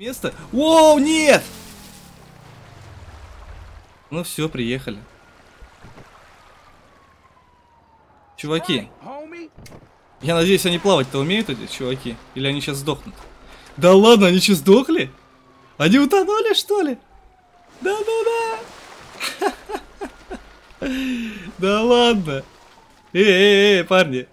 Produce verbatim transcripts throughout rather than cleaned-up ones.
Место? Воу, нет! Ну все, приехали. Чуваки. Я надеюсь, они плавать-то умеют, эти чуваки? Или они сейчас сдохнут? Да ладно, они что, сдохли? Они утонули, что ли? Да-да-да! Да ладно! Эй-эй-эй, парни!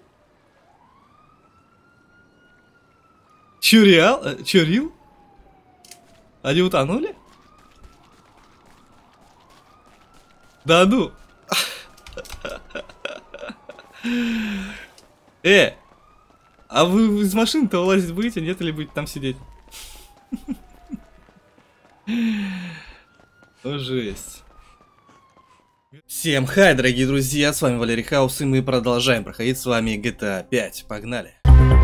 Чё, реал? Чё, рил? Они утонули? Да ну! Э! А вы из машины-то вылазить будете, нет, или будете там сидеть? О, жесть. Всем хай, дорогие друзья, с вами Валерий Хаус, и мы продолжаем проходить с вами джи ти эй пять. Погнали!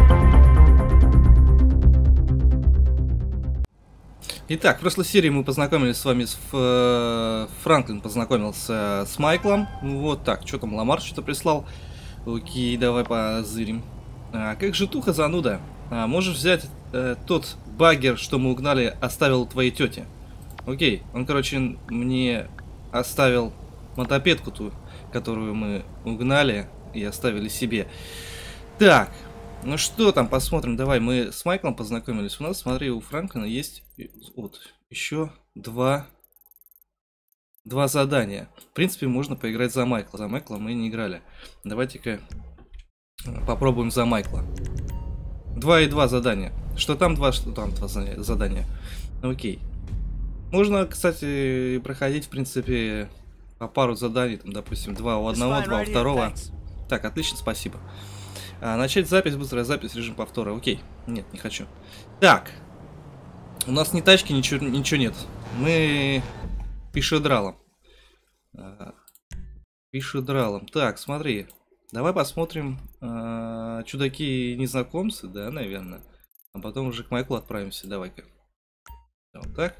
Итак, в прошлой серии мы познакомились с вами с... Э, Франклин познакомился с Майклом. Вот так, что там, Ламар что-то прислал. Окей, давай позырим. А, как же туха, зануда. А, можешь взять э, тот баггер, что мы угнали, оставил твоей тете. Окей, он, короче, мне оставил мотопедку ту, которую мы угнали и оставили себе. Так, ну что там, посмотрим. Давай, мы с Майклом познакомились. У нас, смотри, у Франклина есть вот еще два, два задания. В принципе, можно поиграть за Майкла. За Майкла мы не играли. Давайте-ка попробуем за Майкла. Два и два задания. Что там два, что там два задания. Окей. Можно, кстати, проходить, в принципе, по пару заданий. Там, допустим, два у одного, два у второго. Так, отлично, спасибо. А, начать запись, быстрая запись, режим повтора. Окей. Нет, не хочу. Так. У нас ни тачки, ничего, ничего нет. Мы пешедралом. А, пешедралом. Так, смотри. Давай посмотрим. А, чудаки-незнакомцы, да, наверное. А потом уже к Майклу отправимся. Давай-ка. Вот так.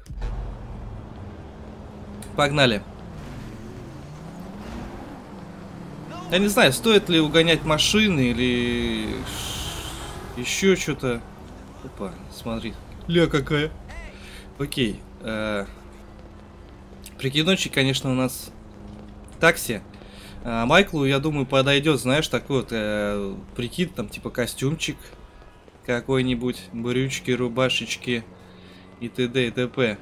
Погнали. Я не знаю, стоит ли угонять машины или еще что-то. Опа, смотри. Ля какая. Окей. Э, Прикидончик, конечно, у нас такси. А Майклу, я думаю, подойдет, знаешь, такой вот э, прикид, там, типа костюмчик какой-нибудь, брючки, рубашечки и т.д. и т.п.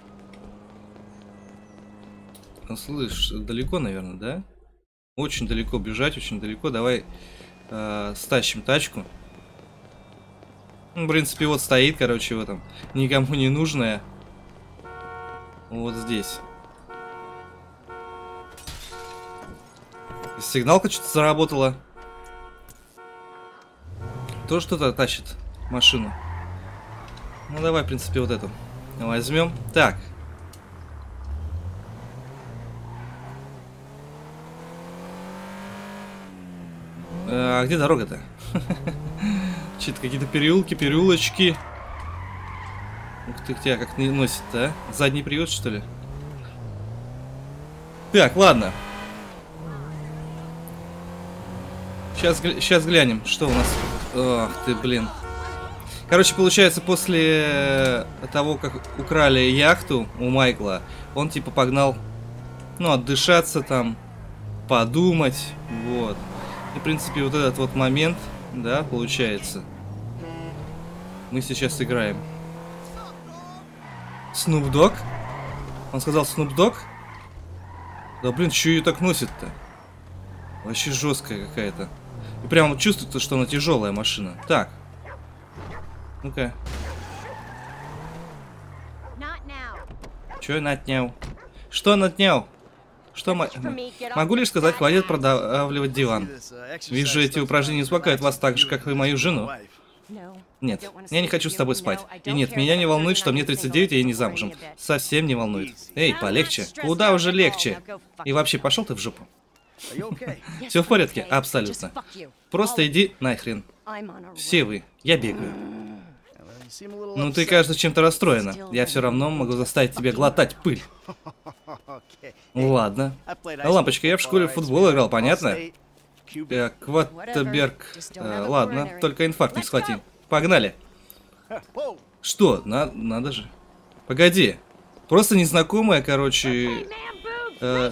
Слышь, далеко, наверное, да? Очень далеко бежать, очень далеко. Давай э, стащим тачку. Ну, в принципе, вот стоит, короче, в этом. Никому не нужная. Вот здесь. Сигналка что-то заработала. Тоже что-то тащит машину. Ну, давай, в принципе, вот эту возьмем. Так. А где дорога-то? Че-то какие-то переулки, переулочки. Ух ты, тебя как не носит-то, а? Задний привод, что ли? Так, ладно. Сейчас, сейчас глянем, что у нас. Ах ты, блин. Короче, получается, после того, как украли яхту у Майкла, он типа погнал, ну, отдышаться там, подумать, вот. И, в принципе, вот этот вот момент, да, получается, мы сейчас играем. Snoop Dogg? Он сказал Snoop Dogg? Да, блин, что ее так носит-то? Вообще жесткая какая-то. И прям чувствуется, что она тяжелая машина. Так. Ну-ка. Че натнял? Что натнял? Что мо... Могу лишь сказать, хватит продавливать диван. Вижу, эти упражнения успокаивают вас так же, как и мою жену. Нет, я не хочу с тобой спать. И нет, меня не волнует, что мне тридцать девять, и я не замужем. Совсем не волнует. Эй, полегче. Куда уже легче? И вообще, пошел ты в жопу. Все в порядке? Абсолютно. Просто иди нахрен. Все вы. Я бегаю. Ну ты, кажется, чем-то расстроена. Я все равно могу заставить тебя глотать пыль. Ладно. Лампочка, я в школе в футбол играл, понятно? Так, Кваттерберг. А, ладно, только инфаркт не схвати. Погнали. Что? На, надо же. Погоди. Просто незнакомая, короче... Э,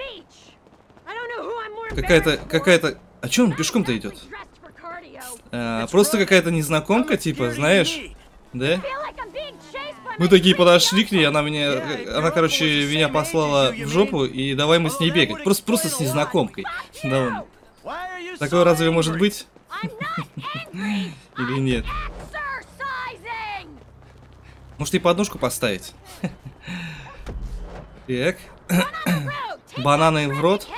какая-то... Какая-то... А чё он пешком-то идет? Э, просто какая-то незнакомка, типа, знаешь? Да? Мы такие подошли к ней, она меня... Она, короче, меня послала в жопу, и давай мы с ней бегать. Просто, просто с незнакомкой. Да, такое разве может быть? Или нет? Может, и подножку поставить? Так. Бананы в рот.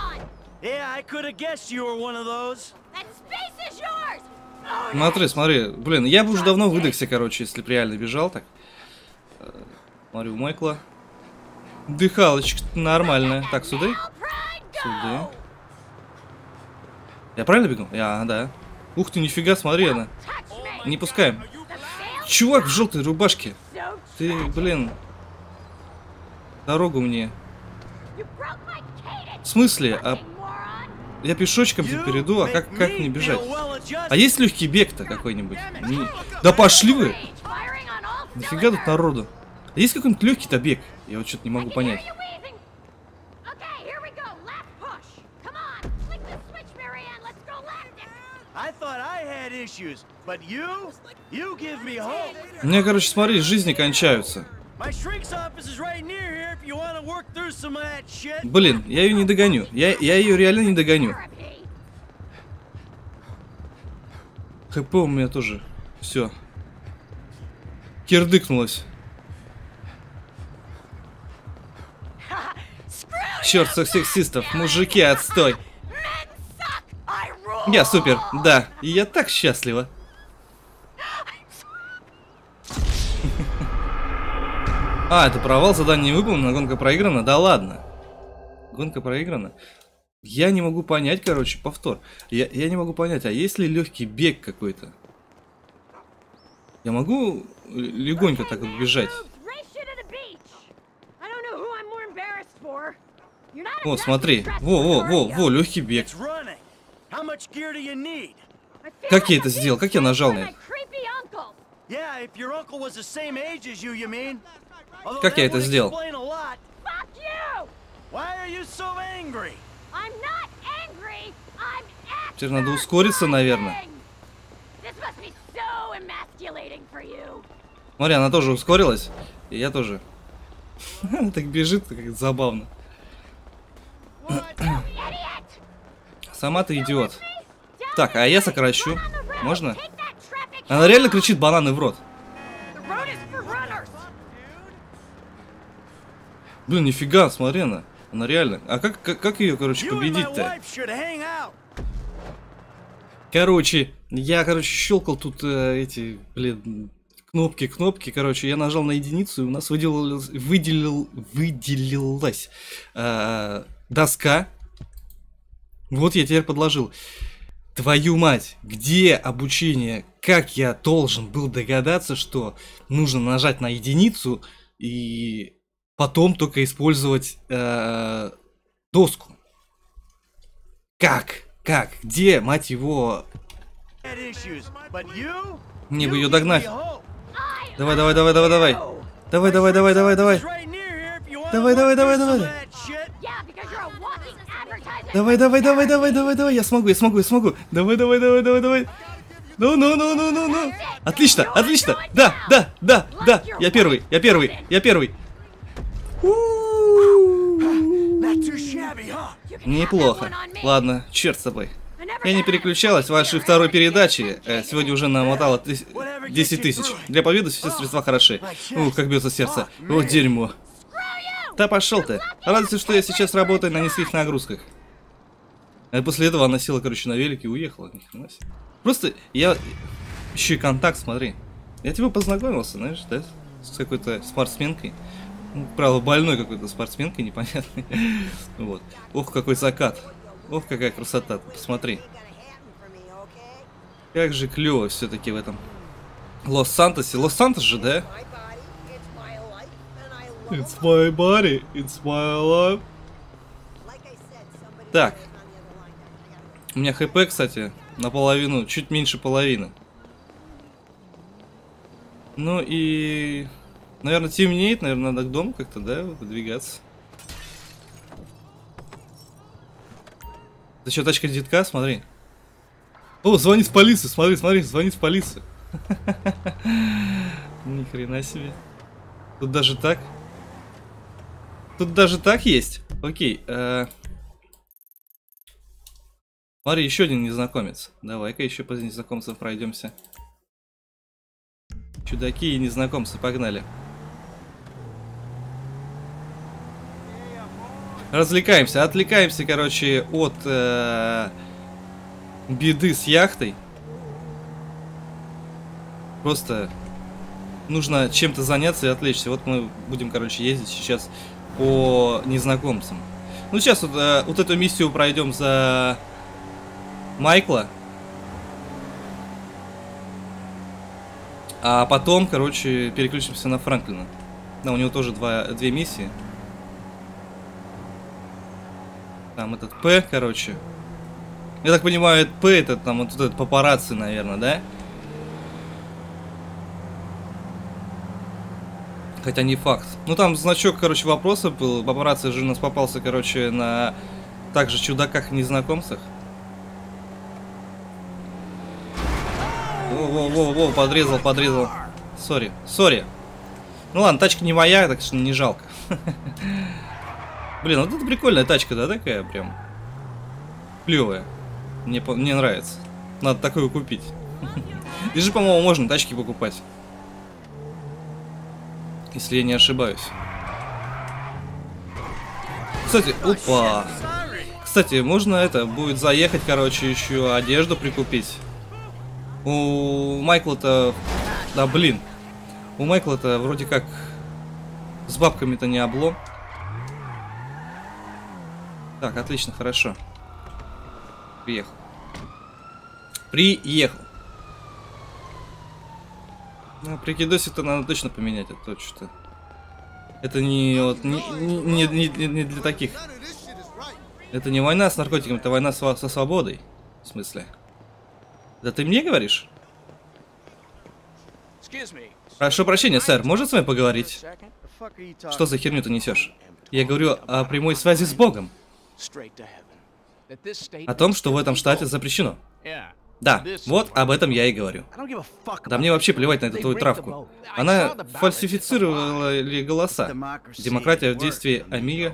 Смотри, смотри. Блин, я бы уже давно выдохся, короче, если бы реально бежал так. Смотри, у Майкла. Дыхалочка нормальная. Так, сюда. Сюда. Я правильно бегу? Я, да. Ух ты, нифига, смотри, она. Не пускаем. Чувак в желтой рубашке. Ты, блин. Дорогу мне. В смысле? А я пешочком тут перейду, а как, как мне бежать? А есть легкий бег-то какой-нибудь? Не... Да пошли вы! Нифига тут народу. А есть какой-нибудь легкий-то бег? Я вот что-то не могу понять. У меня, короче, смотри, жизни кончаются. Блин, я ее не догоню. Я, я ее реально не догоню. ХП у меня тоже. Все. Кирдыкнулась. Черт, сексистов. Мужики, отстой. Я супер, да. И я так счастлива. А, это провал, задание не выполнено, гонка проиграна? Да ладно. Гонка проиграна? Я не могу понять, короче, повтор. Я, я не могу понять, а есть ли легкий бег какой-то? Я могу легонько так бежать? О, смотри. Во, во, во, во, легкий бег. Как я это сделал? Как я нажал на это? Как я это сделал? Теперь надо ускориться, наверное. Смотри, она тоже ускорилась. И я тоже. Так бежит, как забавно. Сама ты идиот. Так, а я сокращу. Можно? Она реально кричит бананы в рот. Блин, нифига, смотри она. Она реально. А как, как, как ее, короче, победить-то? Короче, я, короче, щелкал тут э, эти, блин, кнопки, кнопки. Короче, я нажал на единицу, и у нас выделилась, выделил, выделилась э, доска. Вот я теперь подложил. Твою мать, где обучение? Как я должен был догадаться, что нужно нажать на единицу и потом только использовать э, доску? Как? Как? Где, мать его? Мне бы ее догнать. Давай, давай, давай, давай, давай. Давай, давай, давай, давай, давай. Давай, давай, давай, давай. Давай, давай, давай, давай, давай, давай. Я смогу, я смогу, я смогу. Давай, давай, давай, давай, давай. Ну, ну, ну, ну, ну, ну. Отлично, отлично. Да, да, да, да. Я первый, я первый, я первый. Неплохо. Ладно, черт с тобой. Я не переключалась в вашей второй передаче. Э, сегодня уже намотала десять тысяч. Для победы все средства хороши. Ух, как бьется сердце. Вот дерьмо. Да пошел ты. Радуйся, что я сейчас работаю на низких нагрузках. А после этого она села, короче, на велике и уехала. Просто я... Еще и контакт, смотри. Я тебе познакомился, знаешь, да? С какой-то спортсменкой. Ну, правда, больной какой-то спортсменкой, непонятной. Вот. Ох, какой закат. Ох, какая красота. Посмотри. Как же клево все-таки в этом Лос-Сантосе. Лос-Сантос же, да? It's my body, it's my life. Так. У меня хп, кстати, наполовину, чуть меньше половины. Ну и... Наверное, темнеет, наверное, надо к дому как-то, да, выдвигаться. Это что, тачка детка? Смотри. О, звонит в полицию, смотри, смотри, звонит в полицию. Ни хрена себе. Тут даже так. Тут даже так есть. Окей. Э... Смотри, еще один незнакомец. Давай-ка еще по незнакомцам пройдемся. Чудаки и незнакомцы, погнали. Развлекаемся, отвлекаемся, короче, от э... беды с яхтой. Просто нужно чем-то заняться и отвлечься. Вот мы будем, короче, ездить сейчас по незнакомцам. Ну, сейчас вот, э, вот эту миссию пройдем за Майкла. А потом, короче, переключимся на Франклина. Да, у него тоже два, две миссии. Там этот П, короче. Я так понимаю, это П, это там вот этот папарацци, наверное, да? Хотя не факт. Ну там значок, короче, вопроса был. Папарацци же у нас попался, короче, на также чудаках и незнакомцах. Во-во-во-во, подрезал, подрезал. Сори, сори. Ну ладно, тачка не моя, так что не жалко. Блин, вот это прикольная тачка, да, такая прям клевая. Мне, мне нравится. Надо такую купить. Здесь же, по-моему, можно тачки покупать. Если я не ошибаюсь. Кстати, опа. Кстати, можно это, будет заехать, короче, еще одежду прикупить. У Майкла-то... Да, блин. У Майкла-то вроде как с бабками-то не облом. Так, отлично, хорошо. Приехал. Приехал. Ну, прикидосик-то надо точно поменять, а то что-то. Это не, вот, не, не, не, не, не для таких. Это не война с наркотиками, это война со, со свободой. В смысле? Да ты мне говоришь? Прошу прощения, сэр, можно с вами поговорить? Что за херню ты несешь? Я говорю о прямой связи с Богом. О том, что в этом штате запрещено. Да, вот об этом я и говорю. Да мне вообще плевать на эту твою травку. Она фальсифицировала ли голоса. Демократия в действии Амиго.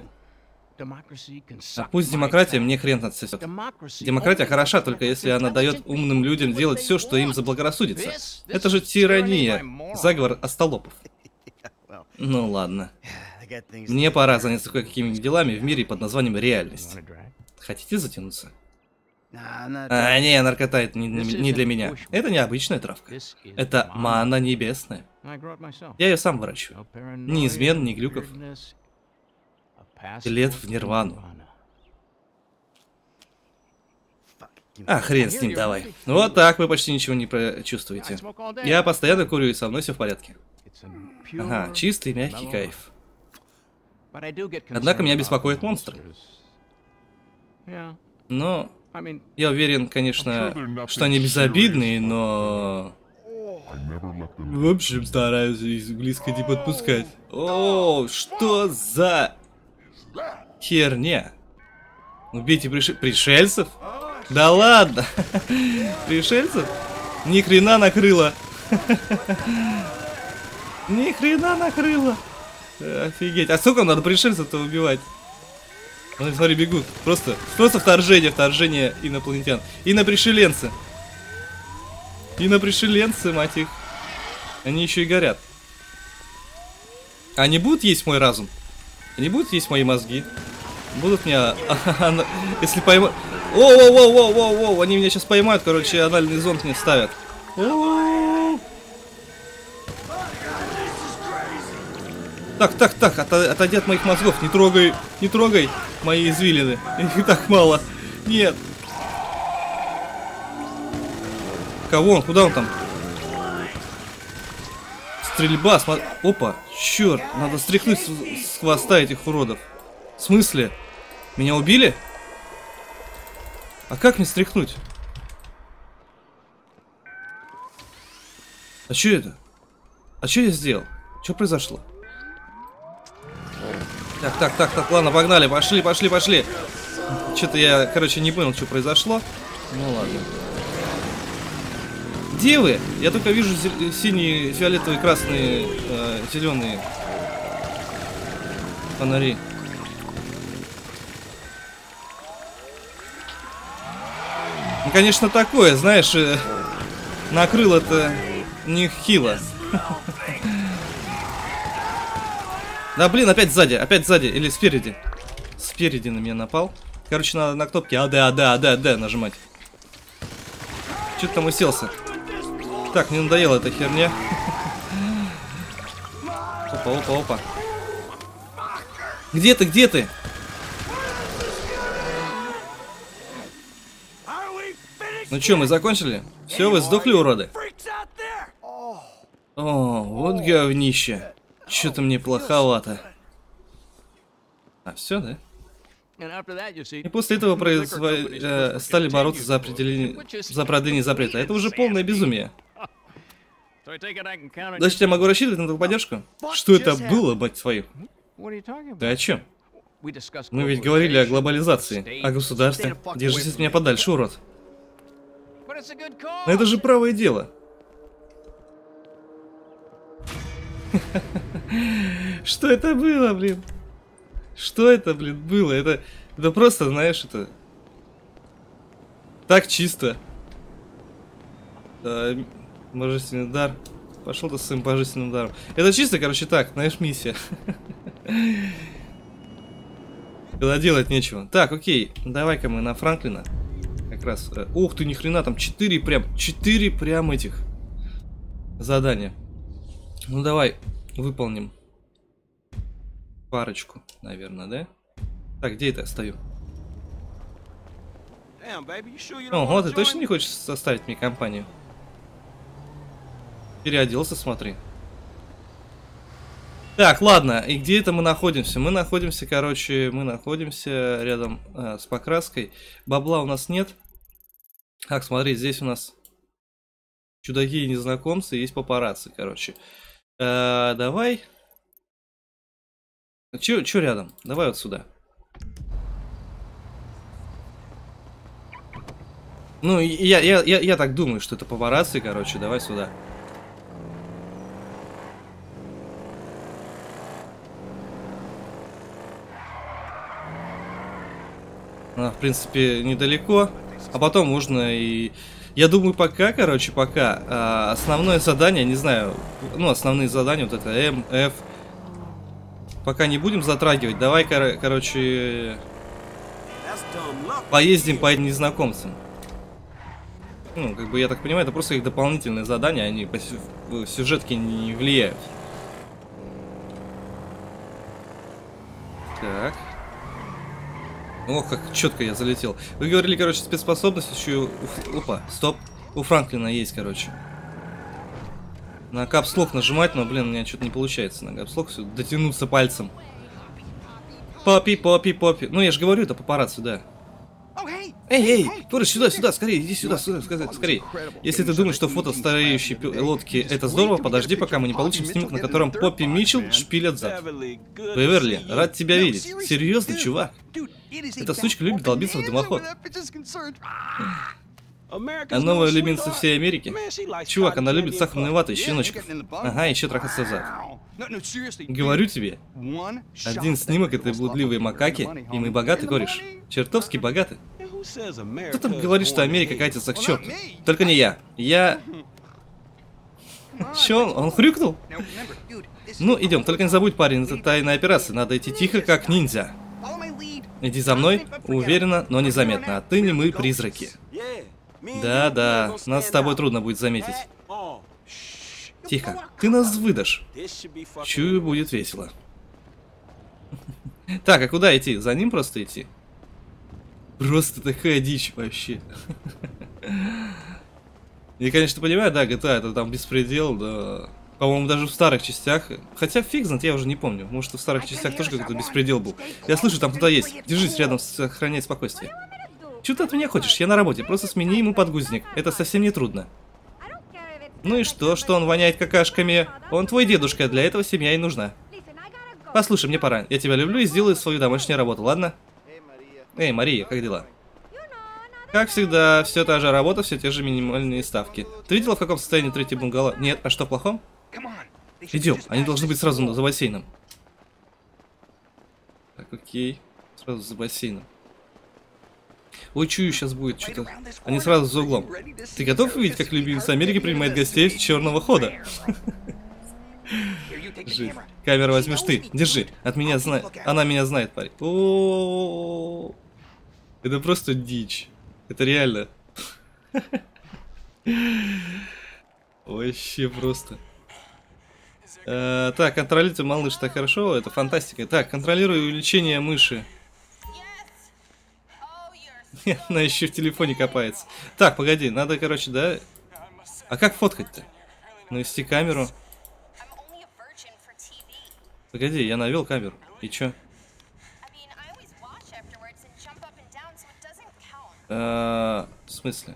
А пусть демократия мне хрен отсосет. Демократия хороша, только если она дает умным людям делать все, что им заблагорассудится. Это же тирания. Заговор остолопов. Ну ладно. Мне пора заняться кое-какими делами в мире под названием реальность. Хотите затянуться? А, не, наркота это не, не для меня. Это необычная травка. Это манна небесная. Я ее сам выращиваю. Ни измен, ни глюков. Билет в нирвану. А, хрен с ним, давай. Вот так вы почти ничего не чувствуете. Я постоянно курю, и со мной все в порядке. Ага, чистый, мягкий кайф. Однако меня беспокоят монстры. Но... Я уверен, конечно, что они безобидные, но... В общем, стараюсь близко не подпускать. О, что за херня? Убейте приш... пришельцев? Да ладно! Пришельцев? Ни хрена накрыло! Ни хрена накрыло! Офигеть! А сколько надо пришельцев-то убивать? Ну, смотри, бегут. Просто, просто вторжение, вторжение инопланетян. Инопришеленцы. Инопришеленцы, мать их. Они еще и горят. Они будут есть мой разум? Они будут есть мои мозги? Будут меня... Если поймают... Воу-воу-воу-воу-воу! Они меня сейчас поймают, короче, анальный зонд мне ставят. Так, так, так, отойди от моих мозгов, не трогай, не трогай мои извилины, их так мало. Нет. Кого он, куда он там? Стрельба, смотри. Опа, черт, надо стряхнуть с, с хвоста этих уродов. В смысле? Меня убили? А как мне стряхнуть? А что это? А что я сделал? Что произошло? Так, так, так, так, ладно, погнали, пошли, пошли, пошли. Что-то я, короче, не понял, что произошло. Ну ладно. Где вы? Я только вижу синие, фиолетовые, красные, э, зеленые фонари. Ну, конечно, такое, знаешь, э, накрыло это нехило. Да блин, опять сзади, опять сзади, или спереди. Спереди на меня напал. Короче, надо на кнопке АД, АД, АД, АД нажимать. Че-то там уселся. Так, мне надоела эта херня. Опа, опа, опа. Где ты, где ты? Ну что, мы закончили? Все, вы сдохли, уроды? О, вот говнище. Что-то мне плоховато. А, все, да? И после этого произво... э, стали бороться за определение... за продление запрета. Это уже полное безумие. Значит, я могу рассчитывать на твою поддержку? Что это было, мать твою? Ты о чем? Мы ведь говорили о глобализации, о государстве. Держись от меня подальше, урод. Но это же правое дело. Что это было, блин? Что это, блин, было? Это, это просто, знаешь, это... Так чисто. Да, божественный дар. Пошел ты с своим божественным даром. Это чисто, короче, так, знаешь, миссия. Когда делать нечего. Так, окей, давай-ка мы на Франклина. Как раз. Ух ты, ни хрена, там четыре прям, четыре прям этих задания. Ну давай, выполним парочку, наверное, да? Так, где это я стою? Ого, ты точно не хочешь составить мне компанию? Переоделся, смотри. Так, ладно, и где это мы находимся? Мы находимся, короче, мы находимся рядом э, с покраской. Бабла у нас нет. Так, смотри, здесь у нас чудаки и незнакомцы, есть папарацци, короче. Э, давай. Чё, чё рядом? Давай вот сюда. Ну, я, я, я, я так думаю, что это папарацци, короче, давай сюда. А, в принципе, недалеко. А потом можно и... Я думаю, пока, короче, пока а, основное задание, не знаю, ну, основные задания, вот это М, Ф, пока не будем затрагивать. Давай, кор короче, поездим по этим незнакомцам. Ну, как бы, я так понимаю, это просто их дополнительные задания, они по сю в сюжетке не влияют. Так. Ох, как четко я залетел. Вы говорили, короче, спецспособность еще у... Опа, стоп. У Франклина есть, короче. На капслок нажимать, но, блин, у меня что-то не получается. На капслок все дотянуться пальцем. Поппи, поппи, поппи. Ну, я же говорю, это папарацци, да. Эй, эй, Торис, сюда, сюда, скорее, иди сюда, сюда, скорее. Если ты думаешь, что фото стареющей лодки это здорово, подожди, пока мы не получим снимок, на котором Поппи Митчелл шпилят зад. Беверли, рад тебя видеть. Серьезно, чувак? Эта сучка любит долбиться в дымоход. А новая любимица всей Америки? Чувак, она любит сахарную вату и щеночков. Ага, еще трахаться зад. Говорю тебе, один снимок этой блудливой макаки, и мы богаты, кореш. Чертовски богаты. Кто там говорит, что Америка катится к черту? Только не я. Я... Че, он, он хрюкнул? Ну, идем, только не забудь, парень, это тайная операция. Надо идти тихо, как ниндзя. Иди за мной, уверенно, но незаметно. Отныне мы призраки. Да-да, нас с тобой трудно будет заметить. Тихо, ты нас выдашь. Чую, будет весело. Так, а куда идти? За ним просто идти? Просто такая дичь вообще. Я, конечно, понимаю, да, джи ти эй это там беспредел, да. По-моему, даже в старых частях. Хотя фиг знает, я уже не помню. Может, в старых частях тоже какой-то беспредел был. Я слышу, там кто-то есть. Держись рядом, сохраняй спокойствие. Чего ты от меня хочешь? Я на работе. Просто смени ему подгузник. Это совсем не трудно. Ну и что, что он воняет какашками? Он твой дедушка, для этого семья и нужна. Послушай, мне пора. Я тебя люблю и сделаю свою домашнюю работу, ладно? Эй, Мария, как дела? Как всегда, все та же работа, все те же минимальные ставки. Ты видела, в каком состоянии третий бунгало? Нет, а что в плохом? Идем, они должны быть сразу за бассейном. Так, окей. Сразу за бассейном. Ой, чую, сейчас будет что-то. Они сразу за углом. Ты готов увидеть, как любимец Америки принимает гостей с черного хода? Жить. Камеру возьмешь ты. Держи. От меня знает. Она меня знает, парень. О, это просто дичь. Это реально. Вообще просто. Так, контролируйте, малыш, так хорошо. Это фантастика. Так, контролирую увеличение мыши. Она еще в телефоне копается. Так, погоди, надо, короче, да? А как фоткать-то? Навести камеру. Погоди, я навел камеру. И чё? А, в смысле?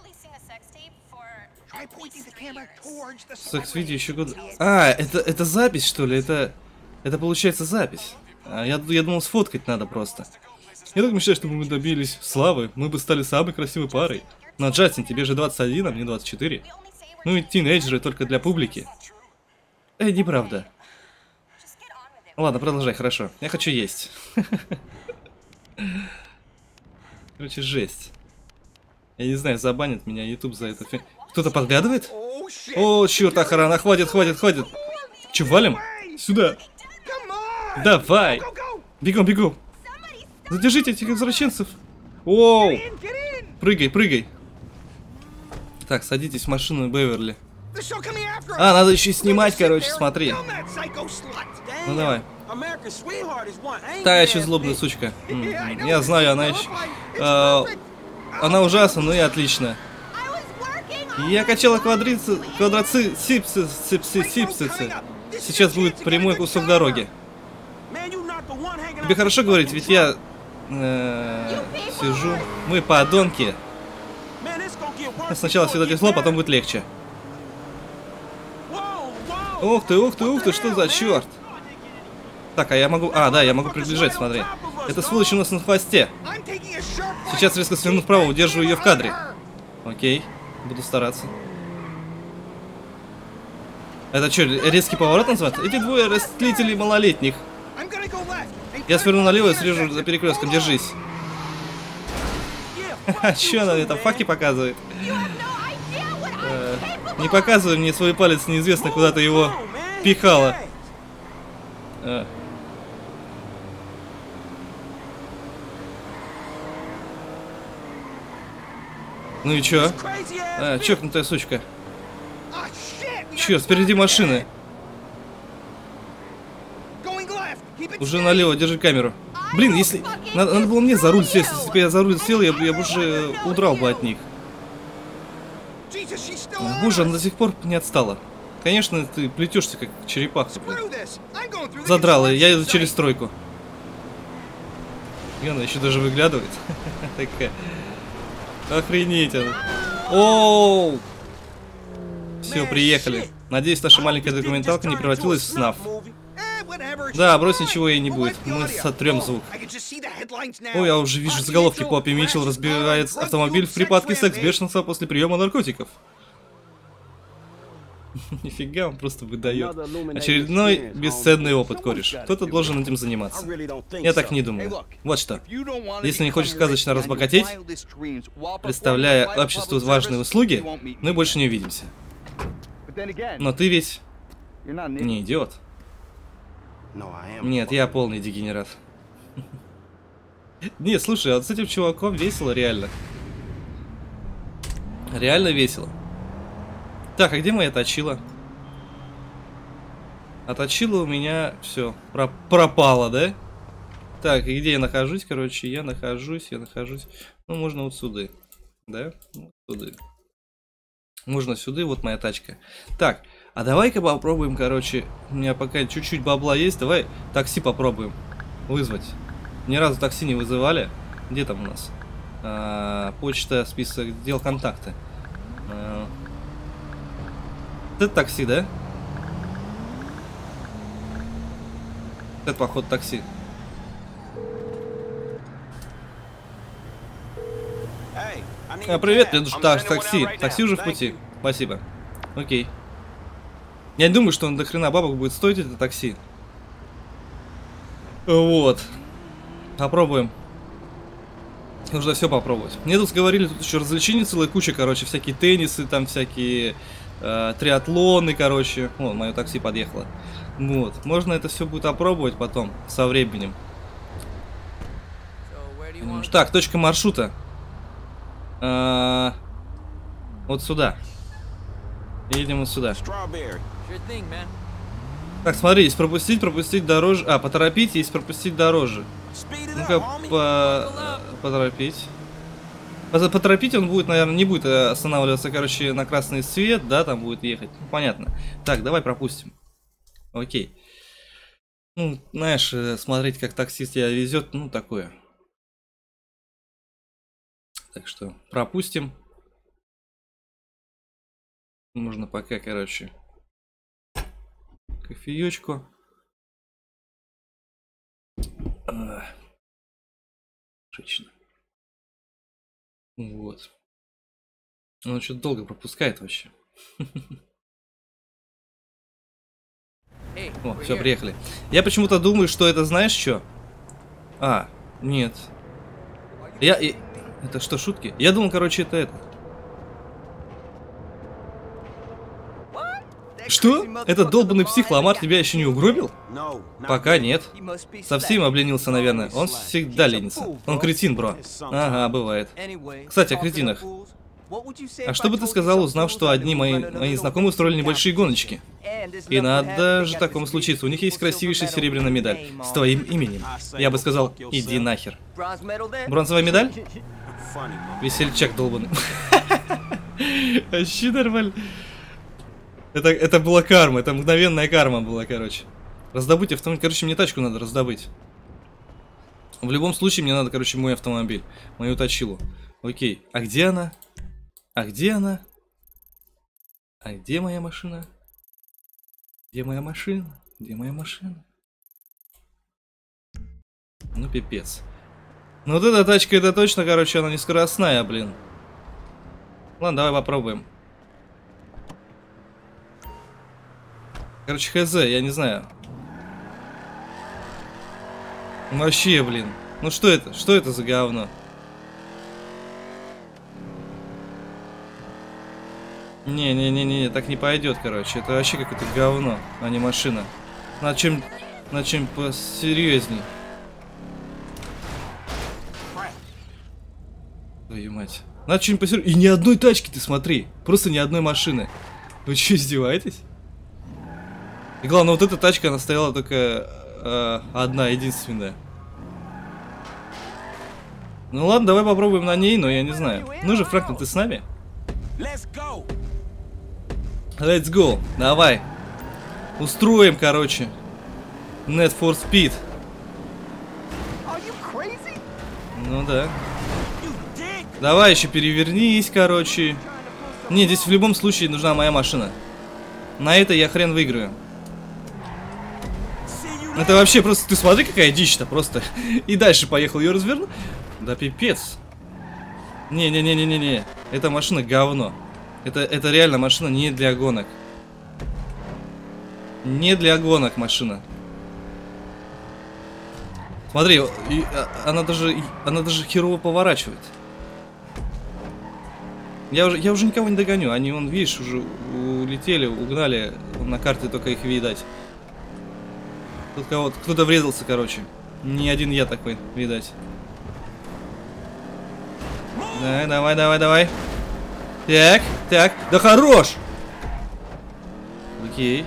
Секс-видео еще год. А, это, это запись, что ли? Это, это получается запись. А, я, я думал, сфоткать надо просто. Я так мечтаю, чтобы мы добились славы, мы бы стали самой красивой парой. Но, Джастин, тебе же двадцать один, а мне двадцать четыре. Ну и тинейджеры только для публики. Эй, неправда. Ладно, продолжай, хорошо. Я хочу есть. Короче, жесть. Я не знаю, забанит меня YouTube за это. Кто-то подглядывает? О, черт, охрана, хватит, хватит, хватит. Че, валим? Сюда. Давай. Бегом, бегом. Задержите этих извращенцев. Оу. Прыгай, прыгай. Так, садитесь в машину Беверли. А, надо еще снимать, короче, смотри. Ну давай. Та еще злобная сучка. М-м, я знаю, она еще... Э, она ужасна, но и отлично. Я качала квадрицы... Квадроци... Сипсы... Сипсы... Сипсицы. Сейчас будет прямой кусок дороги. Тебе хорошо говорить, ведь я... Э, сижу. Мы подонки. Сначала всегда тяжело, потом будет легче. Ух ты, ух ты, ух ты, что за черт? Так, а я могу... А, да, я могу приближать, смотри. Это сволочь у нас на хвосте. Сейчас резко сверну вправо, удерживаю ее в кадре. Окей, буду стараться. Это что, резкий поворот называется? Эти двое растлителей малолетних. Я сверну налево и срежу за перекрестком, держись. Ха-ха, что она мне там факи показывает? Не показывай мне свой палец, неизвестно, куда ты его пихала. А. Ну и чё? А, чокнутая сучка. Чё, спереди машины. Уже налево, держи камеру. Блин, если... Надо, надо было мне за руль сесть. Если бы я за руль сел, я, я бы уже удрал бы от них. Боже, она до сих пор не отстала. Конечно, ты плетешься как черепаха. Задрала, я иду через стройку. И она еще даже выглядывает. Такая. Охренеть она. Оу! Все, приехали. Надеюсь, наша маленькая документалка не превратилась в снаф. Да, брось, ничего ей не будет. Мы сотрем звук. Ой, я уже вижу заголовки. Поппи Митчелл разбивает автомобиль в припадке секс-бешенства после приема наркотиков. Нифига, он просто выдает. Очередной бесценный опыт, кореш. Кто-то должен этим заниматься. Я так не думаю. Вот что. Если не хочешь сказочно разбогатеть, представляя обществу важные услуги, мы больше не увидимся. Но ты ведь не идиот. Нет, я полный дегенерат. Не, слушай, а с этим чуваком весело, реально. Реально весело. Так, а где моя точила? А точила у меня все про пропала, да? Так, и где я нахожусь, короче? Я нахожусь, я нахожусь. Ну, можно вот сюда. Да? Вот сюда. Можно сюда, вот моя тачка. Так, а давай-ка попробуем, короче. У меня пока чуть-чуть бабла есть. Давай такси попробуем вызвать. Ни разу такси не вызывали. Где там у нас? А, почта, список дел, контакты. А, Это такси, да? Это, походу, такси. А, привет, мне нужно такси. Такси уже в пути. Спасибо. Окей. Я не думаю, что он до хрена бабок будет стоить, это такси. Вот. Попробуем. Нужно все попробовать. Мне тут говорили, тут еще развлечений целая куча, короче, всякие теннисы, там всякие э, триатлоны, короче. О, мое такси подъехало. Вот. Можно это все будет опробовать потом, со временем. Так, точка маршрута. А, вот сюда. Едем вот сюда. Так, смотри, есть пропустить, пропустить дороже. А, поторопить, есть пропустить дороже. Ну-ка, по... поторопить. Поторопить он будет, наверное, не будет останавливаться, короче, на красный свет, да, там будет ехать. Ну, понятно. Так, давай пропустим. Окей. Ну, знаешь, смотреть, как таксист тебя везет, ну, такое. Так что пропустим. Можно пока, короче, кофеечку. А, женщина. Вот. Он что-то долго пропускает вообще. О, все, приехали. Я почему-то думаю, что это, знаешь, что? А, нет. Я... И... Это что, шутки? Я думал, короче, это это. Что? Этот долбанный псих Ламар тебя еще не угробил? Пока нет. Совсем обленился, наверное. Он всегда ленится. Он кретин, бро. Ага, бывает. Кстати, о кретинах. А что бы ты сказал, узнав, что одни мои, мои знакомые устроили небольшие гоночки? И надо же такому случиться. У них есть красивейшая серебряная медаль с твоим именем. Я бы сказал, иди нахер. Бронзовая медаль? Весельчак долбанный. Вообще нормально. Это, это была карма, это мгновенная карма была, короче. Раздобыть автомобиль. Короче, мне тачку надо раздобыть. В любом случае, мне надо, короче, мой автомобиль. Мою точилу. Окей. А где она? А где она? А где моя машина? Где моя машина? Где моя машина? Ну, пипец. Ну, вот эта тачка, это точно, короче, она не скоростная, блин. Ладно, давай попробуем. Короче, хз, я не знаю. Вообще, блин. Ну что это? Что это за говно? Не-не-не-не, так не пойдет, короче. Это вообще какое-то говно, а не машина. Надо чем, надо чем посерьезней. Твою мать. Надо чем посерьезней. И ни одной тачки, ты смотри. Просто ни одной машины. Вы что, издеваетесь? И главное, вот эта тачка, она стояла только э, одна, единственная. Ну ладно, давай попробуем на ней, но я не знаю. Ну же, Франклин, ты с нами? Let's go. Let's go. Давай. Устроим, короче. Need for Speed. Ну да. Давай еще перевернись, короче. Не, здесь в любом случае нужна моя машина. На это я хрен выиграю. Это вообще просто, ты смотри, какая дичь-то, просто. И дальше поехал, ее разверну. Да пипец. Не-не-не-не-не-не. Эта машина говно. Это, это реально машина не для гонок. Не для гонок машина. Смотри, и, она даже, она даже херово поворачивает. Я уже, я уже никого не догоню. Они, вон, видишь, уже улетели, угнали. На карте только их видать. Тут кого-то, кто-то врезался, короче. Не один я такой, видать. Давай, давай, давай, давай. Так, так, да хорош! Окей.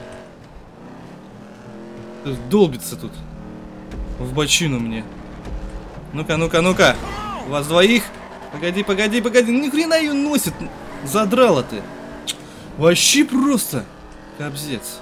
Долбится тут. В бочину мне. Ну-ка, ну-ка, ну-ка. Вас двоих. Погоди, погоди, погоди. Ни хрена ее носит. Задрала ты. Вообще просто. Кобзец.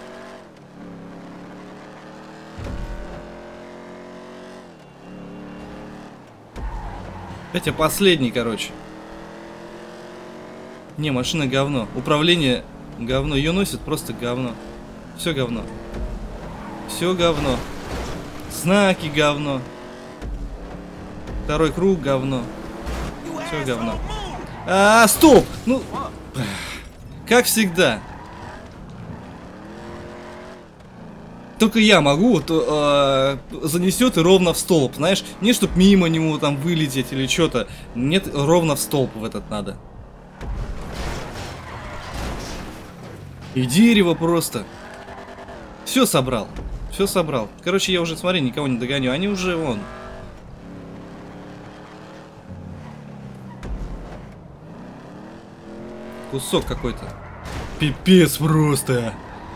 Хотя последний, короче. Не, машина говно. Управление Говно. Ее носит просто говно. Все говно. Все говно. Знаки говно. Второй круг говно. Все говно. А, стоп! Ну, как всегда. Только я могу, вот, э, занесет и ровно в столб, знаешь, не чтоб мимо него там вылететь или что-то. Нет, ровно в столб в этот надо. И дерево просто. Все собрал, все собрал. Короче, я уже, смотри, никого не догоню, они уже вон. Кусок какой-то. Пипец просто.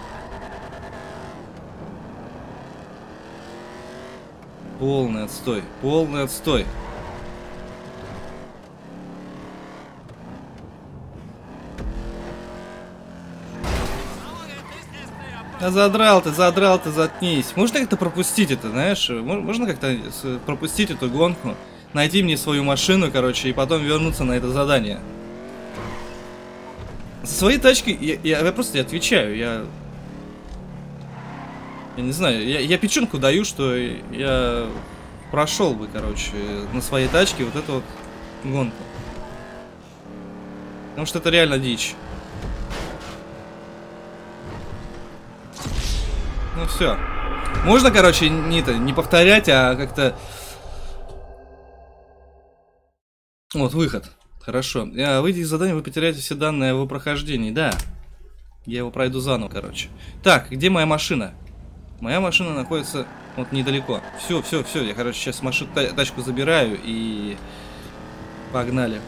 Полный отстой, полный отстой. А задрал ты, задрал ты, заткнись. Можно как-то пропустить это, знаешь? Можно как-то пропустить эту гонку, найти мне свою машину, короче, и потом вернуться на это задание. Со своей тачкой я, я, я просто отвечаю, я... Я не знаю, я, я печенку даю, что я прошел бы, короче, на своей тачке вот эту вот гонку. Потому что это реально дичь. Ну все. Можно, короче, не, это, не повторять, а как-то... Вот, выход. Хорошо. Выйдя из задания, вы потеряете все данные о его прохождении. Да. Я его пройду заново, короче. Так, где моя машина? Моя машина находится вот недалеко. Все, все, все. Я, короче, сейчас машину, тачку забираю и погнали.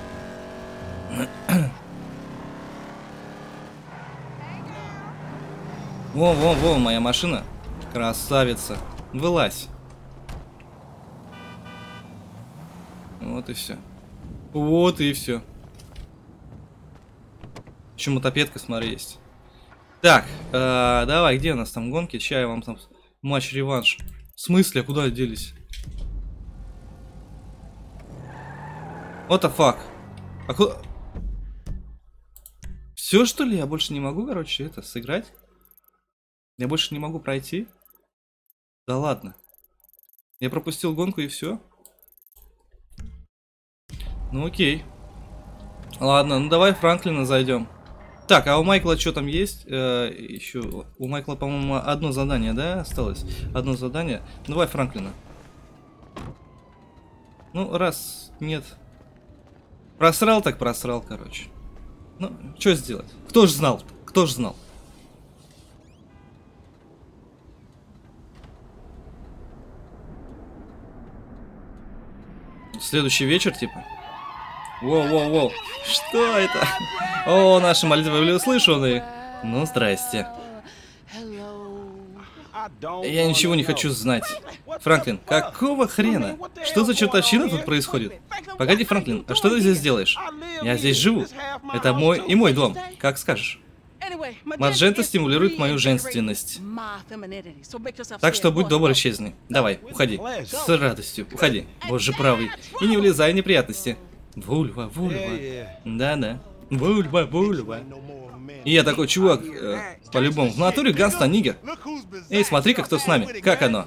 Во, во, во, моя машина. Красавица. Вылазь. Вот и все. Вот и все. Еще мотопедка, смотри, есть. Так, э, давай, где у нас там гонки? Чай вам там матч-реванш. В смысле, куда делись? What the fuck? А куда... Все, что ли? Я больше не могу, короче, это, сыграть? Я больше не могу пройти? Да ладно. Я пропустил гонку и все? Ну окей. Ладно, ну давай Франклина зайдем. Так, а у Майкла что там есть? Э, еще у Майкла, по-моему, одно задание, да, осталось? Одно задание. Давай Франклина. Ну, раз нет. Просрал, так просрал, короче. Ну, что сделать? Кто ж знал? Кто ж знал? Следующий вечер, типа? Воу-воу-воу. Что это? О, наши молитвы были услышаны. Ну, здрасте. Я ничего не хочу знать. Франклин, какого хрена? Что за чертовщина тут происходит? Погоди, Франклин, а что ты здесь делаешь? Я здесь живу. Это мой и мой дом. Как скажешь. Маджента стимулирует мою женственность. Так что будь добр, исчезни. Давай, уходи. С радостью, уходи. Боже правый. И не влезай в неприятности. Вульва, вульва. Да-да. Вульва, вульва. И я такой, чувак, э, по-любому, в натуре Ганста нигер. Эй, смотри-ка, кто с нами. Как оно?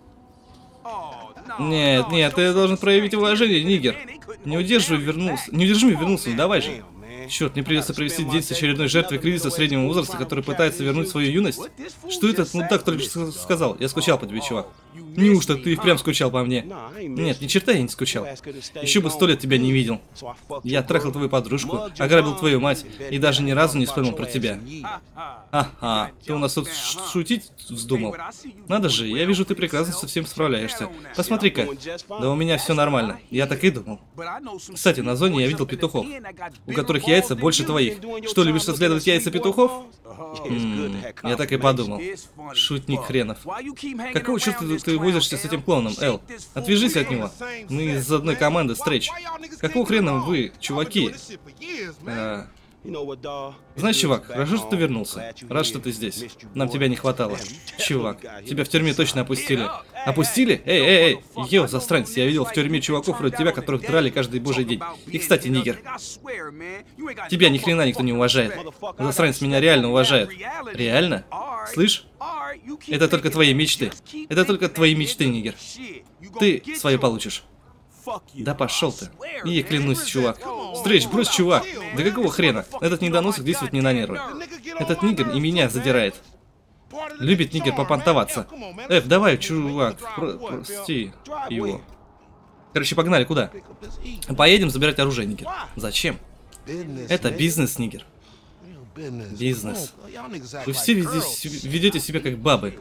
Нет, нет, ты должен проявить уважение, нигер. Не удерживай, вернулся. Не удержи, вернулся, давай же. Черт, мне придется провести день с очередной жертвой кризиса среднего возраста, который пытается вернуть свою юность. Что этот мудак только что сказал? Я скучал по тебе, чувак. Неужто ты и впрямь скучал по мне? Нет, ни черта я не скучал. Еще бы сто лет тебя не видел. Я трахал твою подружку, ограбил твою мать и даже ни разу не вспомнил про тебя. Ага, ты у нас тут шутить вздумал? Надо же, я вижу, ты прекрасно со всем справляешься. Посмотри-ка. Да у меня все нормально. Я так и думал. Кстати, на зоне я видел петухов, у которых яйца больше твоих. Что, любишь разглядывать яйца петухов? М-м, я так и подумал. Шутник хренов. Какого черта ты, ты возишься с этим клоуном, Эл? Отвяжись от него. Мы из одной команды, Стрэч. Какого хрена вы, чуваки? А, Знаешь, чувак, хорошо, что ты вернулся. Рад, что ты здесь. Нам тебя не хватало. Чувак, тебя в тюрьме точно опустили. Опустили? Эй, эй, эй! Йо, засранец, я видел в тюрьме чуваков вроде тебя, которых драли каждый божий день. И, кстати, нигер. Тебя ни хрена никто не уважает. Засранец меня реально уважает. Реально? Слышь? Это только твои мечты. Это только твои мечты, нигер. Ты свое получишь. Да пошел ты. И я клянусь, чувак. Стрэч, брось, чувак. Да какого хрена? Этот недоносок действует не на нервы. Этот нигер и меня задирает. Любит нигер попонтоваться. Эф, давай, чувак, про прости его. Короче, погнали, куда? Поедем забирать оружие, нигер. Зачем? Это бизнес, нигер. Бизнес. Вы все ведете, ведете себя как бабы.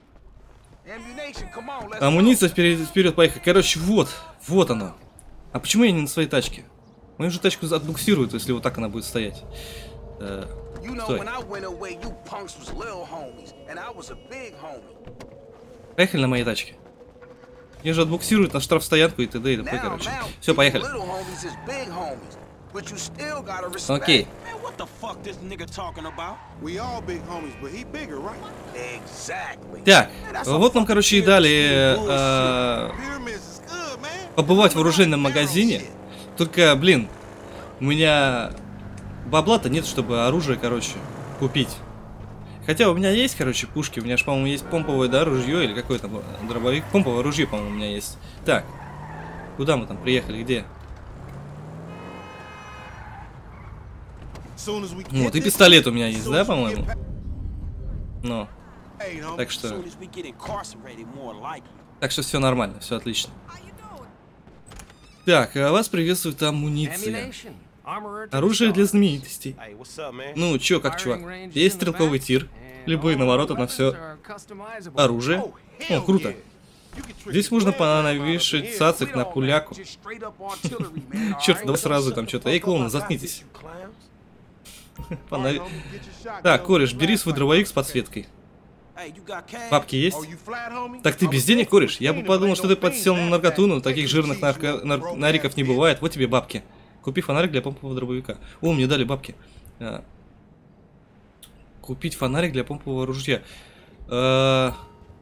Амуниция вперед, вперед, поехали. Короче, вот, вот оно. А почему я не на своей тачке? Мою же тачку отбуксируют, если вот так она будет стоять. Э, стой. Поехали на моей тачке. Мне же отбуксируют на штрафстоянку и т.д. и т.п. Короче. Все, поехали. Окей. Так, вот нам, короче, и дали э, побывать в оружейном магазине. Только, блин, у меня бабла-то нет, чтобы оружие, короче, купить. Хотя у меня есть, короче, пушки. У меня же, по-моему, есть помповое, да, ружье или какое-то дробовик. Помповое ружье, по-моему, у меня есть. Так, куда мы там приехали, где? Вот, и пистолет у меня есть, да, по-моему? Ну, так что... Так что все нормально, все отлично. Так, а вас приветствует амуниция. Оружие для знаменитостей. Ну, чё, как, чувак? Есть стрелковый тир. Любые навороты на все. Оружие. О, круто. Здесь можно понавешать цацик на пуляку. Черт, давай сразу там что-то. Эй, клоуны, заткнитесь. Понав... Так, кореш, бери свой дробовик с подсветкой. Бабки есть? Так ты без денег, кореш? Я бы подумал, что ты подсел на наркоту, но таких жирных нарко... нар... нариков не бывает. Вот тебе бабки. Купи фонарик для помпового дробовика. О, мне дали бабки. А... Купить фонарик для помпового ружья. А...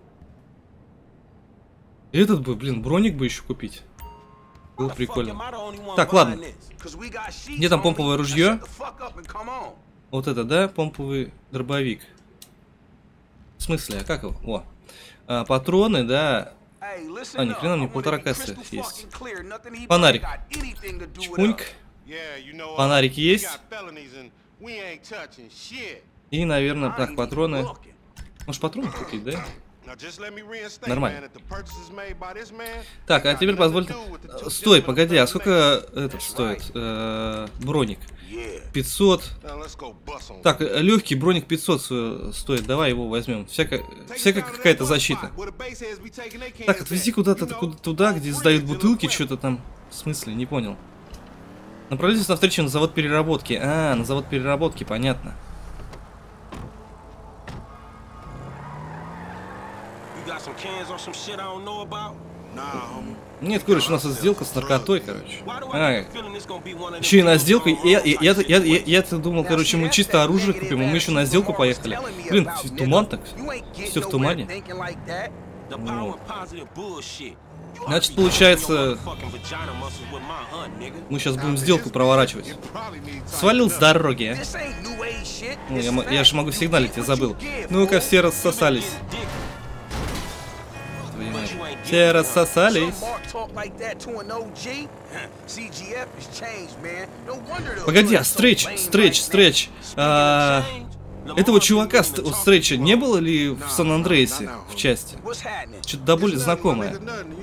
Этот бы, блин, броник бы еще купить. Было прикольно. Так, ладно. Где там помповое ружье? Вот это, да? Помповый дробовик. В смысле? А как его? О. А, патроны, да. А, ни хрена, мне полтора кассы есть. Фонарик. Чпуньк. Фонарик есть. И, наверное, так, патроны. Может, патроны купить, да? Нормально. Так, а теперь позвольте... Стой, погоди, а сколько этот стоит? Э-э, броник? пятьсот. Так, легкий броник пятьсот стоит. Давай его возьмем. Всякая, всякая какая-то защита. Так, отвези куда-то туда, где сдают бутылки, что-то там. В смысле, не понял. Направляйтесь на встречу на завод переработки. А, на завод переработки, понятно. Нет, короче, у нас сделка с наркотой, короче. А, еще и на сделку. Я, я, я, я, я, я-то думал, короче, мы чисто оружие купим, а мы еще на сделку поехали. Блин, туман так. Все в тумане. Вот. Значит, получается, мы сейчас будем сделку проворачивать. Свалил с дороги, а? Ну, я, я же могу сигналить, я забыл. Ну-ка, все рассосались. Все рассосались. Погоди, а Стрэч, Стрэч, Стрэч. А, этого чувака у Стрэтча не было ли в Сан-Андреасе в части? Что-то до боли знакомое.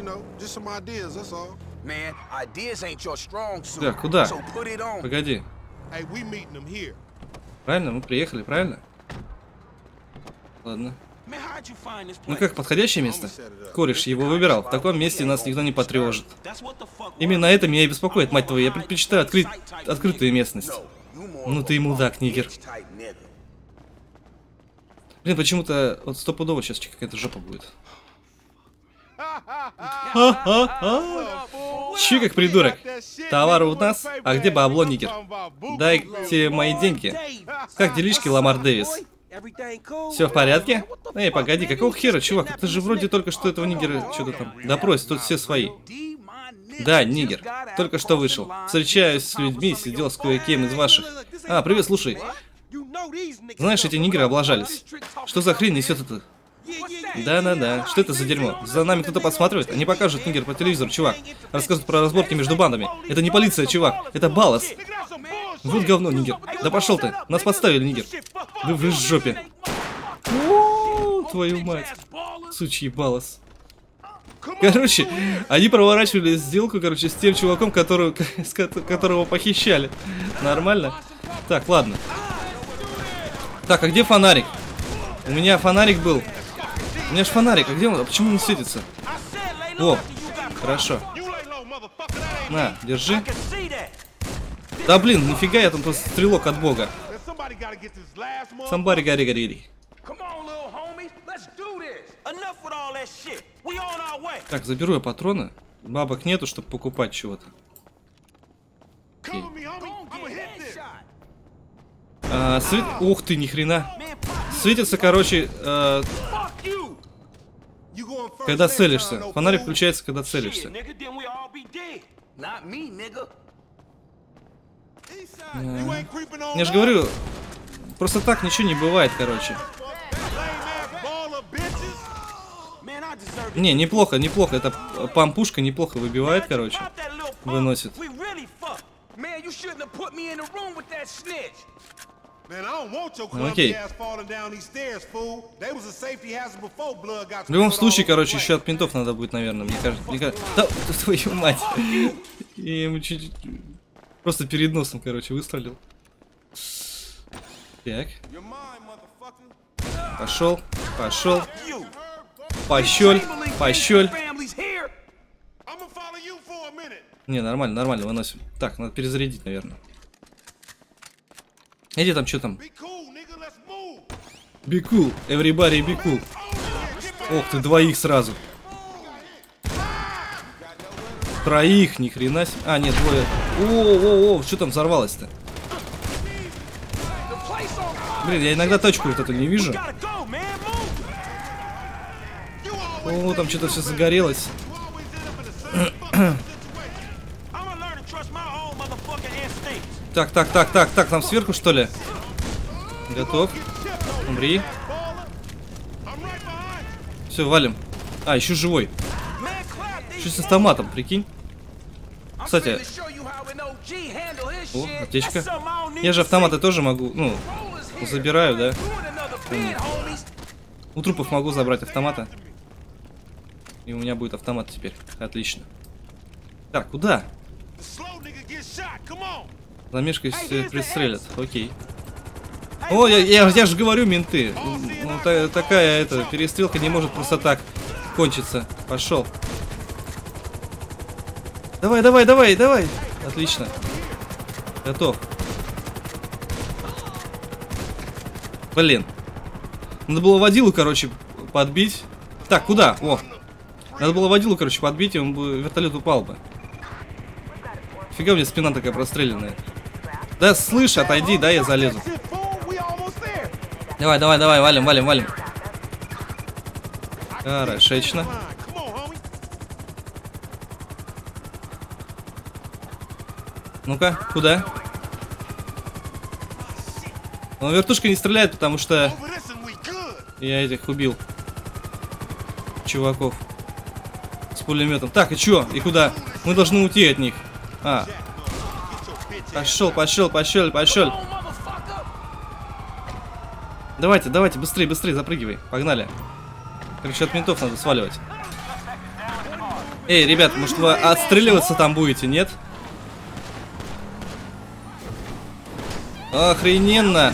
Так, куда? Погоди. Правильно, мы приехали, правильно? Ладно. Ну как, подходящее место? Кореш его выбирал. В таком месте нас никто не потревожит. Именно это меня и беспокоит, мать твою. Я предпочитаю открыть открытую местность. Ну ты и мудак, нигер. Блин, почему-то вот стопудово сейчас какая-то жопа будет. Чё как придурок? Товар у нас? А где бабло, нигер? Дайте мои деньги. Как делишки, Ламар Дэвис? Все в порядке? Эй, погоди, какого хера, чувак? Ты же вроде только что этого нигера что-то там. Да брось, тут все свои. Да, нигер. Только что вышел. Встречаюсь с людьми, сидел с кое-кем из ваших. А, привет, слушай. Знаешь, эти нигеры облажались. Что за хрень несет это? Да-да-да. Что это за дерьмо? За нами кто-то подсматривает? Они покажут нигер по телевизору, чувак. Рассказывают про разборки между бандами. Это не полиция, чувак. Это Баллас. Вот говно, нигер. Да пошел ты. Нас подставили, нигер. Вы в жопе. О, твою мать. Сучий Баллас. Короче, они проворачивали сделку, короче, с тем чуваком, которого, которого похищали. Нормально? Так, ладно. Так, а где фонарик? У меня фонарик был. У меня же фонарик, а где он? А почему он светится? О, хорошо. На, держи. Да блин, нифига, я там просто стрелок от бога. Самбари гори гори. Так, заберу я патроны. Бабок нету, чтобы покупать чего-то. А, свет... Ух ты, ни хрена. Светится, короче, э... когда целишься. Фонарик включается, когда целишься. А... Я же говорю, просто так ничего не бывает, короче. Не, неплохо, неплохо. Это пампушка неплохо выбивает, короче. Выносит. Ну, окей. В любом случае, короче, еще от ментов надо будет, наверное, мне кажется. Мне кажется... Да, твою мать. Я ему чуть-чуть... Просто перед носом, короче, выстрелил. Так. Пошел, пошел. Пощель, пощель. Не, нормально, нормально, выносим. Так, надо перезарядить, наверное. Иди там, что там? Be cool, everybody be cool. Ох ты, двоих сразу. Троих, ни хрена себе. А, нет, двое. О-о-о, что там взорвалось-то? Блин, я иногда точку вот эту не вижу. О, там что-то все загорелось. Так, так, так, так, так, там сверху, что ли? Готов. Умри. Все, валим. А, еще живой. Что с автоматом, прикинь? Кстати. О, аптечка. Я же автоматы тоже могу, ну, забираю, да? У трупов могу забрать автоматы. И у меня будет автомат теперь. Отлично. Так, куда? Замешкаясь, пристрелят. Окей. О, я, я, я же говорю, менты. Ну, та, такая эта перестрелка не может просто так кончиться. Пошел. Давай, давай, давай, давай. Отлично. Готов. Блин. Надо было водилу, короче, подбить. Так, куда? О. Надо было водилу, короче, подбить, и он бы, вертолет упал бы. Фига у меня спина такая простреленная. Да, слышь, отойди, да, я залезу. Давай, давай, давай, валим, валим, валим. Хорошечно. Ну-ка, куда? Но вертушка не стреляет, потому что я этих убил. Чуваков. С пулеметом. Так, и чё? И куда? Мы должны уйти от них. А. Пошел, пошел, пошел, пошел. Давайте, давайте, быстрее, быстрее, запрыгивай. Погнали. Короче, от ментов надо сваливать. Эй, ребят, может вы отстреливаться там будете, нет? Охрененно.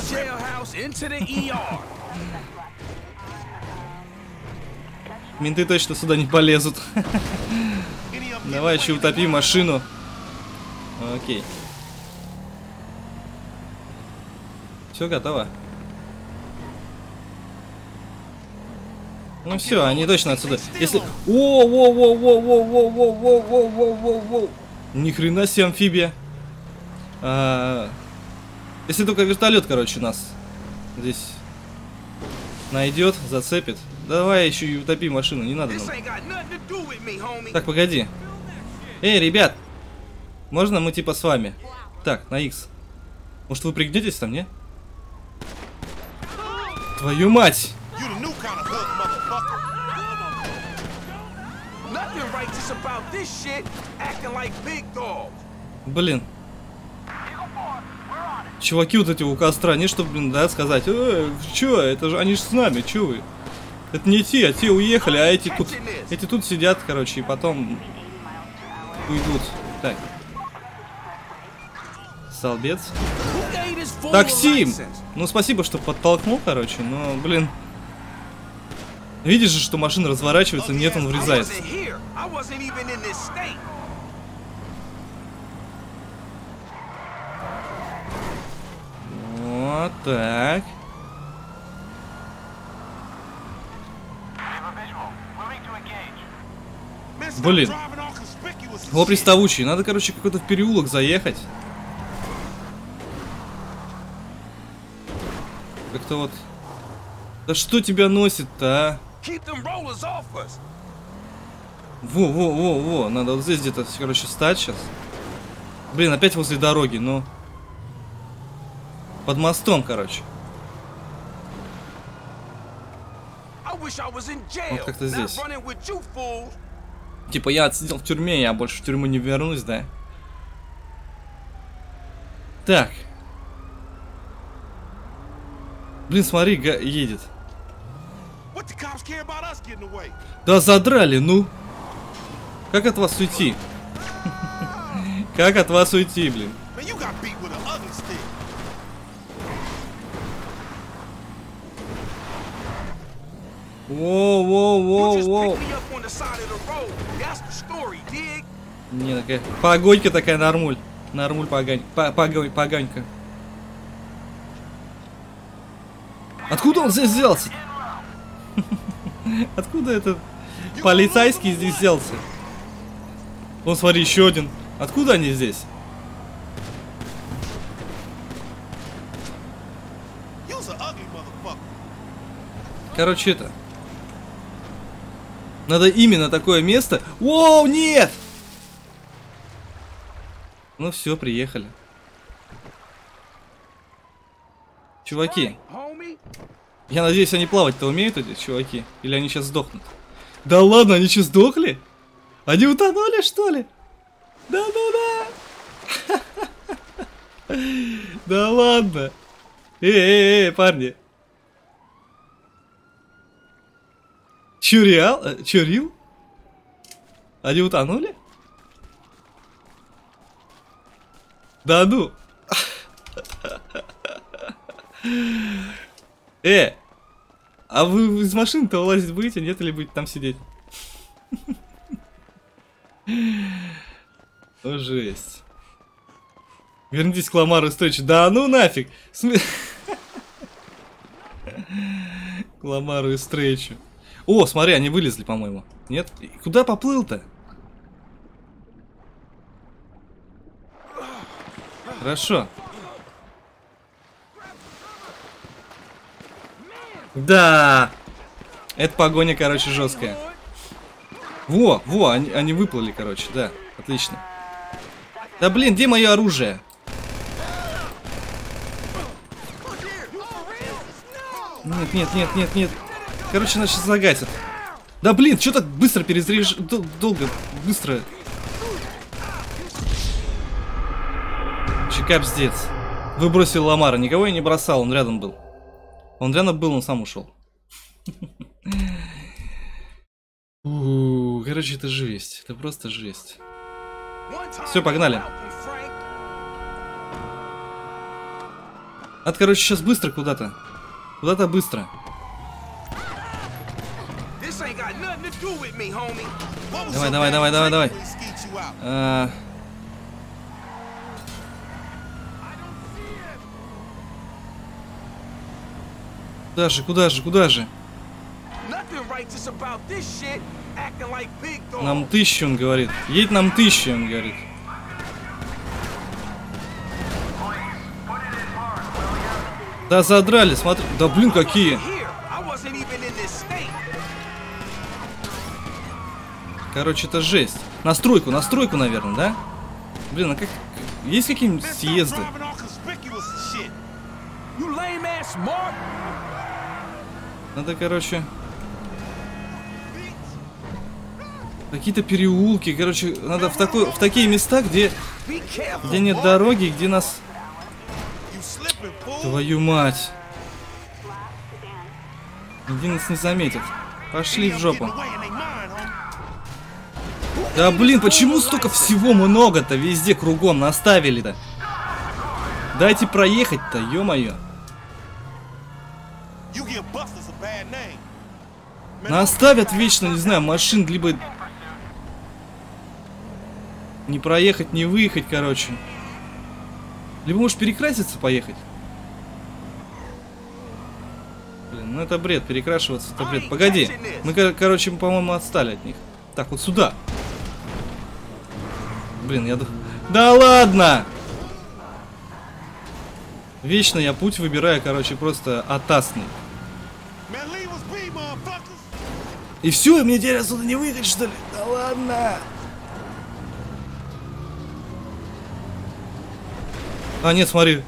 Менты точно сюда не полезут. Давай еще утопи машину. Окей. Все готово. Ну все, они точно отсюда. Если... О-о-о-о-о-о-о-о-о-о-о-о-о-о-о-о. Ни хрена себе амфибия. А... Если только вертолет, короче, нас здесь найдет, зацепит. Давай еще и утопи машину, не надо нам. Так, погоди. Эй, ребят, можно мы типа с вами? Так, на X. Может вы пригнетесь там, не? Твою мать! Блин. Чуваки вот эти у костра, не чтобы, блин, да, сказать, э, чё, это же, они же с нами, чё вы? Это не те, а те уехали, а эти тут, эти тут сидят, короче, и потом уйдут. Так. Салбец. Такси! Ну, спасибо, что подтолкнул, короче, но, блин. Видишь же, что машина разворачивается, нет, он врезается. Вот так. Блин. О, приставучий. Надо, короче, какой-то в переулок заехать. Как-то вот... Да что тебя носит-то, а? Во-во-во-во. Надо вот здесь где-то, короче, стать сейчас. Блин, опять возле дороги, ну... Под мостом, короче. Вот как-то здесь. Типа я отсидел в тюрьме, я больше в тюрьму не вернусь, да? Так. Блин, смотри, едет. Да задрали, ну. Как от вас уйти? Как от вас уйти, блин? Воу-воу-воу-воу. Не, такая погонька такая, нормуль. Нормуль погань. Погонь, погонька. Откуда он здесь взялся? Откуда этот полицейский здесь взялся? Вон, смотри, еще один. Откуда они здесь? Короче, это... Надо именно такое место... Воу, нет! Ну все, приехали. Чуваки. Я надеюсь, они плавать-то умеют, эти чуваки? Или они сейчас сдохнут? Да ладно, они что, сдохли? Они утонули, что ли? Да-да-да! Да ладно! Эй-эй-эй, парни! Чё, реал? Чё, рил? Они утонули? Да ну! Э! А вы из машины-то вылазить будете, нет, или будете там сидеть? О, жесть. Вернитесь к Ламару и Стрейчу. Да ну нафиг! См... К Ламару и Стрейчу. О, смотри, они вылезли, по-моему. Нет? Куда поплыл-то? Хорошо. Да! Это погоня, короче, жесткая. Во, во, они, они выплыли, короче, да. Отлично. Да блин, где мое оружие? Нет, нет, нет, нет, нет. Короче, нас сейчас загасят. Да блин, что так быстро перезаряж... Дол долго, быстро. Чекапздец. Выбросил Ламара. Никого я не бросал, он рядом был. Он рядом был, он сам ушел. Короче, это жесть. Это просто жесть. Все, погнали. От, короче, сейчас быстро куда-то. Куда-то быстро. Давай, давай, давай, давай, давай. А... Куда же, куда же, куда же? Нам тысячу, он говорит. Едь нам тысячу, он говорит. Да задрали, смотри. Да блин, какие. Короче, это жесть. Настройку, настройку, наверное, да? Блин, а как... Есть какие-нибудь съезды? Надо, короче... Какие-то переулки, короче, надо в, такой, в такие места, где, где нет дороги, где нас... Твою мать. Где нас не заметит. Пошли в жопу. Да блин, почему столько всего много-то везде кругом наставили-то? Дайте проехать-то, ё-моё. Наставят вечно, не знаю, машин, либо... Не проехать, не выехать, короче. Либо можешь перекраситься, поехать. Блин, ну это бред, перекрашиваться, это бред. Погоди, мы, короче, по-моему, отстали от них. Так, вот сюда. Блин, я... Да ладно! Вечно я путь выбираю, короче, просто атасный. И все, мне теперь отсюда не выехать, что ли? Да ладно! А, нет, смотри.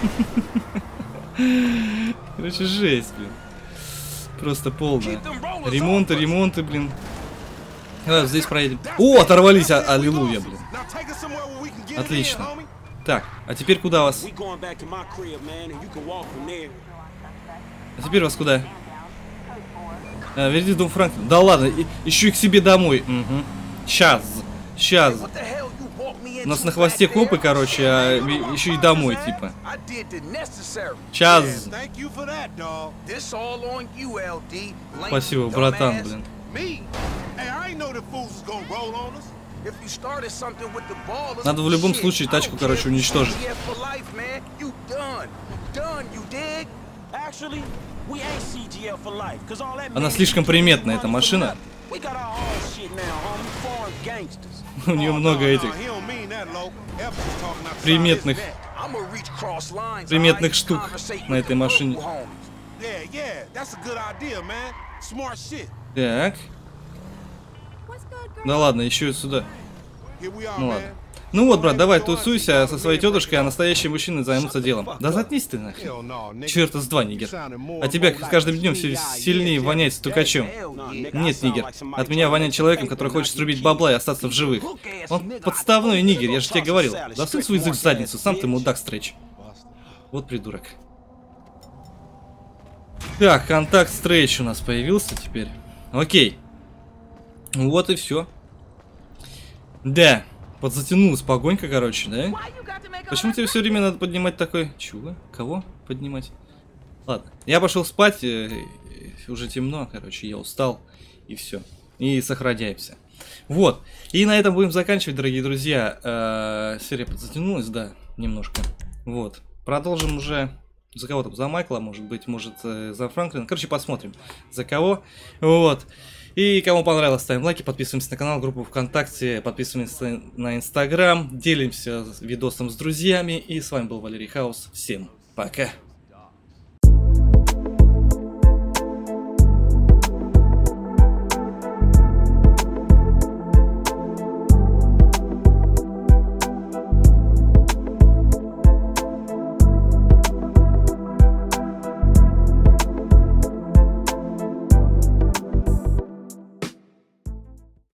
Короче, жесть, блин. Просто полная. Ремонты, ремонты, блин. Давай, здесь проедем. О, оторвались, а аллилуйя, блин. Отлично. Так, а теперь куда вас? А теперь вас куда? А, верните дом Франклина. Да ладно, и, еще и к себе домой. Угу. Сейчас, сейчас. У нас на хвосте копы, короче, а еще и домой, типа. Сейчас. Спасибо, братан, блин. Надо в любом случае тачку, короче, уничтожить. Она слишком приметная, эта машина. У нее много этих приметных приметных штук на этой машине. Так. Да ладно, еще и сюда. Ну ладно. Ну вот, брат, давай тусуйся со своей тетушкой, а настоящие мужчины займутся делом. Да заткнись ты нахрен. Черта с два, нигер. А тебя с каждым днем все сильнее воняет стукачом. Нет, нигер. От меня воняет человеком, который хочет срубить бабла и остаться в живых. Он подставной нигер, я же тебе говорил. Засунь свой язык в задницу, сам ты мудак стрэч. Вот придурок. Так, контакт стрэч у нас появился теперь. Окей. Вот и все. Да. Подзатянулась погонька, короче, да? Почему тебе все время надо поднимать такой... Чего? Кого поднимать? Ладно, я пошел спать, уже темно, короче, я устал, и все. И сохраняемся. Вот, и на этом будем заканчивать, дорогие друзья. Серия подзатянулась, да, немножко. Вот, продолжим уже... За кого там? За Майкла, может быть, может, за Франклина. Короче, посмотрим, за кого. Вот. И кому понравилось, ставим лайки, подписываемся на канал, группу ВКонтакте, подписываемся на Инстаграм, делимся видосом с друзьями. И с вами был Валерий Хаус. Всем пока!